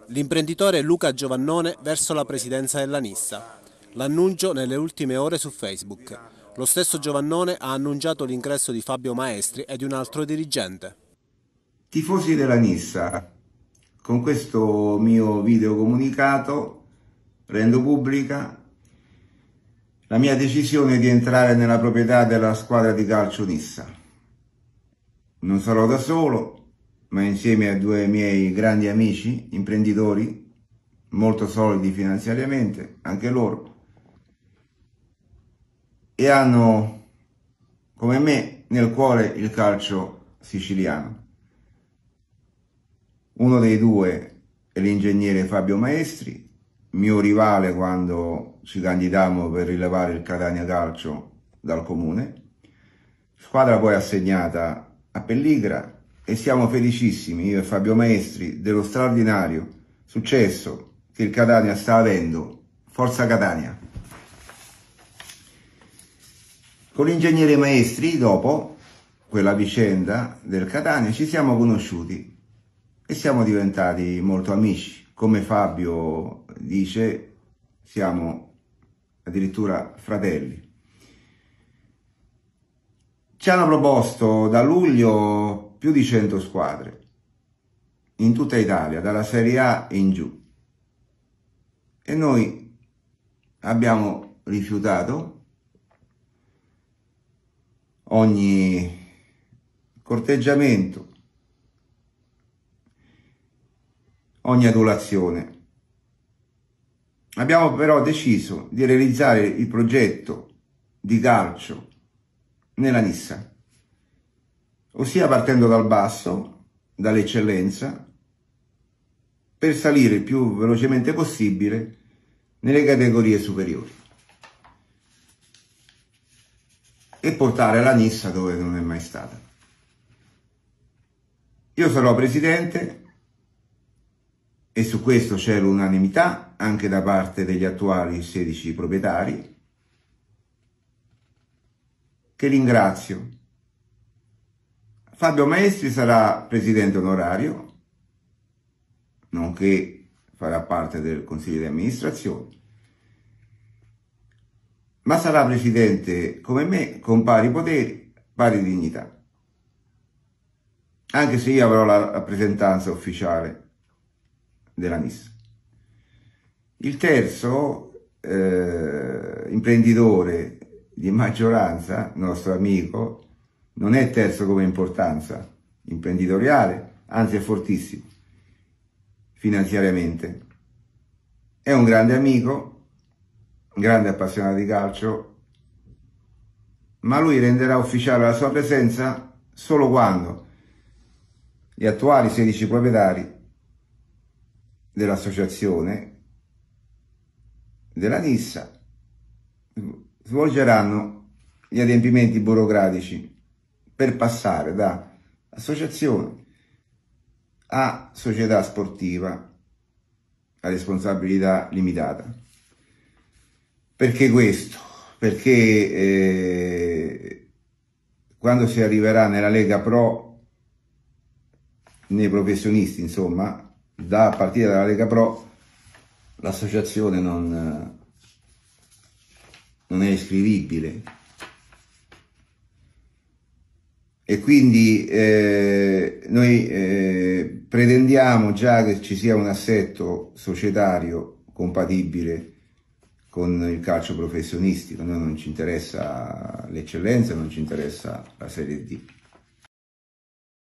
L'imprenditore Luca Giovannone verso la presidenza della Nissa. L'annuncio nelle ultime ore su Facebook. Lo stesso Giovannone ha annunciato l'ingresso di Fabio Maestri e di un altro dirigente. Tifosi della Nissa, con questo mio video comunicato rendo pubblica la mia decisione di entrare nella proprietà della squadra di calcio Nissa. Non sarò da solo, ma insieme a due miei grandi amici, imprenditori, molto solidi finanziariamente, anche loro, e hanno, come me, nel cuore il calcio siciliano. Uno dei due è l'ingegnere Fabio Maestri, mio rivale quando ci candidammo per rilevare il Catania Calcio dal comune, squadra poi assegnata a Pelligra, e siamo felicissimi, io e Fabio Maestri, dello straordinario successo che il Catania sta avendo. Forza Catania! Con l'ingegnere Maestri, dopo quella vicenda del Catania, ci siamo conosciuti e siamo diventati molto amici. Come Fabio dice, siamo addirittura fratelli. Ci hanno proposto da luglio più di 100 squadre in tutta Italia, dalla Serie A in giù, e noi abbiamo rifiutato ogni corteggiamento, ogni adulazione. Abbiamo però deciso di realizzare il progetto di calcio nella Nissa, ossia partendo dal basso, dall'eccellenza, per salire il più velocemente possibile nelle categorie superiori e portare la Nissa dove non è mai stata. Io sarò presidente e su questo c'è l'unanimità anche da parte degli attuali 16 proprietari, che ringrazio. Fabio Maestri sarà presidente onorario, nonché farà parte del consiglio di amministrazione, ma sarà presidente come me, con pari poteri, pari dignità, anche se io avrò la rappresentanza ufficiale della Nissa. Il terzo imprenditore di maggioranza, nostro amico, non è terzo come importanza imprenditoriale, anzi è fortissimo finanziariamente. È un grande amico, un grande appassionato di calcio, ma lui renderà ufficiale la sua presenza solo quando gli attuali 16 proprietari dell'associazione della Nissa svolgeranno gli adempimenti burocratici per passare da associazione a società sportiva a responsabilità limitata. Perché questo? Perché quando si arriverà nella Lega Pro, nei professionisti, insomma, a partire dalla Lega Pro, l'associazione non è iscrivibile. E quindi noi pretendiamo già che ci sia un assetto societario compatibile con il calcio professionistico. A noi non ci interessa l'eccellenza, non ci interessa la Serie D.